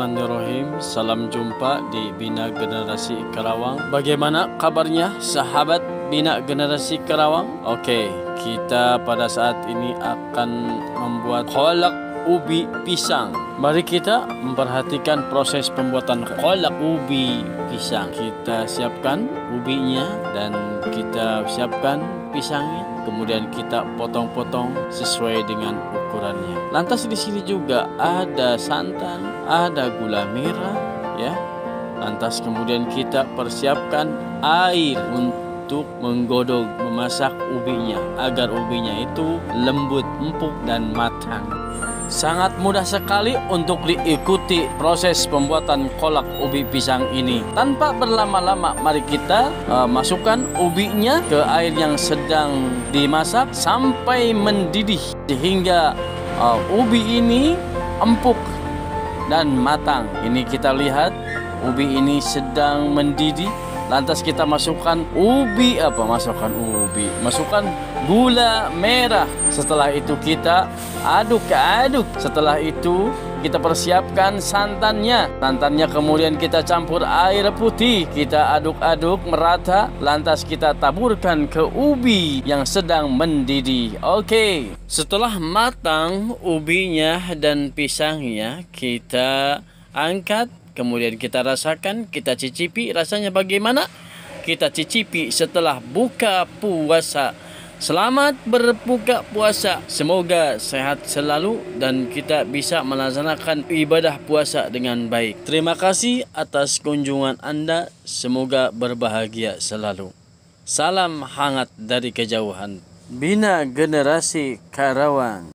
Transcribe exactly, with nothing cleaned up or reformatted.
Bismillahirrahmanirrahim. Salam jumpa di Bina Generasi Karawang. Bagaimana kabarnya sahabat Bina Generasi Karawang? Oke, kita pada saat ini akan membuat kolak ubi pisang. Mari kita memperhatikan proses pembuatan kolak ubi pisang. Kita siapkan ubinya dan kita siapkan pisangnya. Kemudian kita potong-potong sesuai dengan ukurannya. Lantas di sini juga ada santan, ada gula merah, ya. Lantas kemudian kita persiapkan air untuk menggodok, memasak ubinya agar ubinya itu lembut, empuk dan matang. Sangat mudah sekali untuk diikuti proses pembuatan kolak ubi pisang ini. Tanpa berlama-lama, mari kita uh, masukkan ubinya ke air yang sedang dimasak sampai mendidih sehingga uh, ubi ini empuk dan matang. Ini kita lihat ubi ini sedang mendidih. Lantas kita masukkan ubi apa? Masukkan ubi, masukkan gula merah. Setelah itu kita aduk-aduk. Setelah itu kita persiapkan santannya. Santannya kemudian kita campur air putih. Kita aduk-aduk merata. Lantas kita taburkan ke ubi yang sedang mendidih. Oke, setelah matang ubinya dan pisangnya, kita angkat. Kemudian kita rasakan, kita cicipi rasanya bagaimana. Kita cicipi setelah buka puasa. Selamat berbuka puasa. Semoga sehat selalu dan kita bisa melaksanakan ibadah puasa dengan baik. Terima kasih atas kunjungan Anda. Semoga berbahagia selalu. Salam hangat dari kejauhan. Bina Generasi Karawang.